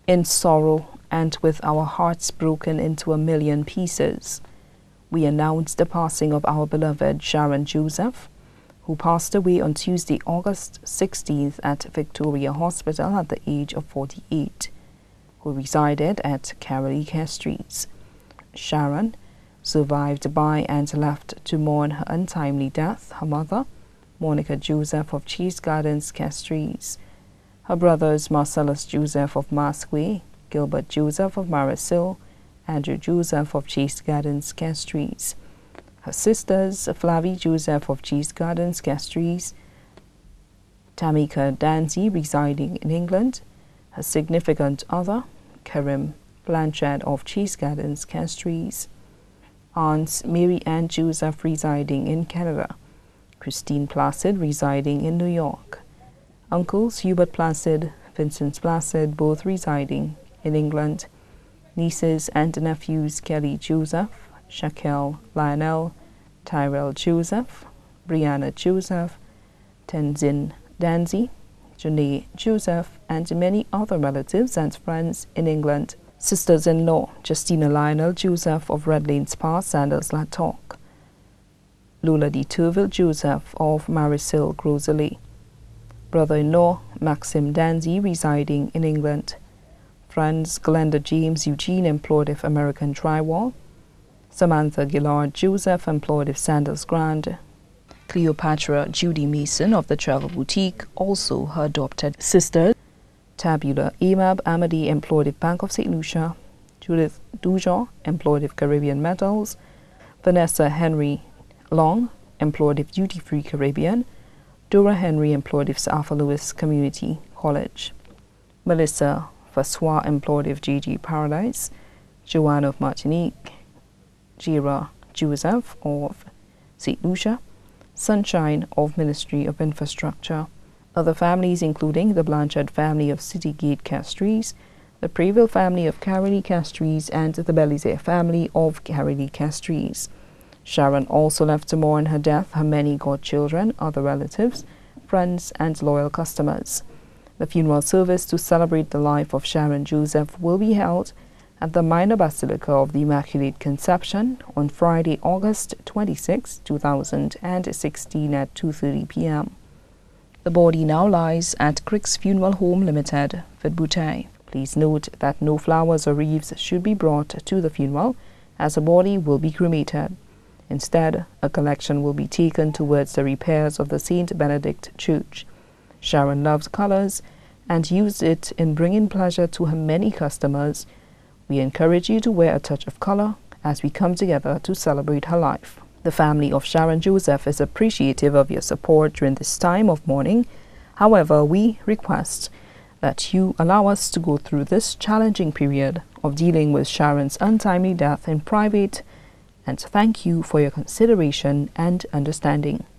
In sorrow and with our hearts broken into a million pieces, we announce the passing of our beloved Sharon Joseph, who passed away on Tuesday, August 16th at Victoria Hospital at the age of 48, who resided at Carolee Castries. Sharon, survived by and left to mourn her untimely death, her mother, Monica Joseph of Chase Gardens, Castries, her brothers Marcellus Joseph of Masqué, Gilbert Joseph of Marisil, Andrew Joseph of Chase Gardens, Castries, her sisters Flavie Joseph of Chase Gardens, Castries, Tamika Danzy residing in England, her significant other Karim Blanchard of Chase Gardens, Castries, aunts Mary Ann Joseph residing in Canada, Christine Placid residing in New York, uncles Hubert Placid, Vincent Placid, both residing in England, nieces and nephews Kelly Joseph, Shaquille Lionel, Tyrell Joseph, Brianna Joseph, Tenzin Danzy, Janae Joseph, and many other relatives and friends in England. Sisters-in-law Justina Lionel Joseph of Red Lane Spa, Sandals Latok, Lola de Turville Joseph of Marisil, Grosley, brother-in-law Maxim Danzy residing in England, friends Glenda James Eugene employed of American Drywall, Samantha Gillard Joseph employed of Sandals Grand, Cleopatra Judy Mason of the Travel Boutique, also her adopted sister, Tabula Amab Amadi employed of Bank of St. Lucia, Judith Dujon employed of Caribbean Metals, Vanessa Henry Long employed of Duty Free Caribbean, Dora Henry employed of Sir Arthur Lewis Community College, Melissa Fassois employed of JG Paradise, Joanne of Martinique, Jira Joseph of St. Lucia, Sunshine of Ministry of Infrastructure. Other families including the Blanchard family of City Gate Castries, the Préville family of Carolee Castries, and the Belizaire family of Carolee Castries. Sharon also left to mourn her death her many godchildren, other relatives, friends, and loyal customers. The funeral service to celebrate the life of Sharon Joseph will be held at the Minor Basilica of the Immaculate Conception on Friday, August 26, 2016 at 2:30 p.m. The body now lies at Crick's Funeral Home Limited, Vidbouteille. Please note that no flowers or wreaths should be brought to the funeral, as the body will be cremated. Instead, a collection will be taken towards the repairs of the St. Benedict Church. Sharon loved colors and used it in bringing pleasure to her many customers. We encourage you to wear a touch of color as we come together to celebrate her life. The family of Sharon Joseph is appreciative of your support during this time of mourning. However, we request that you allow us to go through this challenging period of dealing with Sharon's untimely death in private, and thank you for your consideration and understanding.